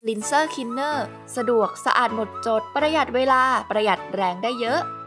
ลินเซอร์คินเนอร์สะดวกสะอาดหมดจดประหยัดเวลาประหยัดแรงได้เยอะ